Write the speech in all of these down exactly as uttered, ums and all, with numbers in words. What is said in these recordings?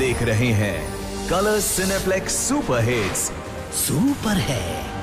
देख रहे हैं Colors Cineplex Super Hits. Super है।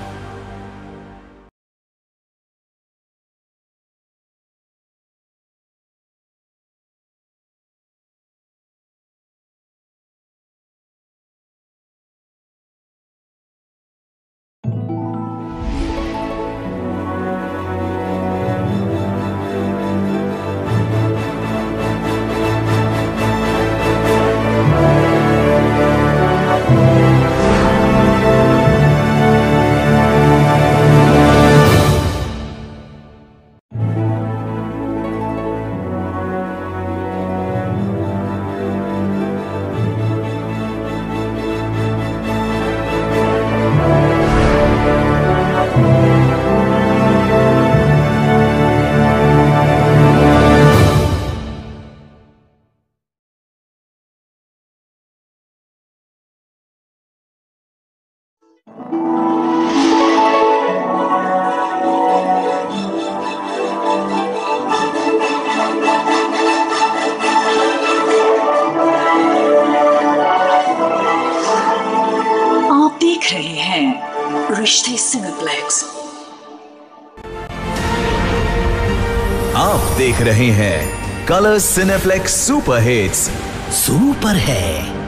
आप देख रहे हैं रिश्ते सिनेप्लेक्स। आप देख रहे हैं Colors Cineplex Super Hits. Super है।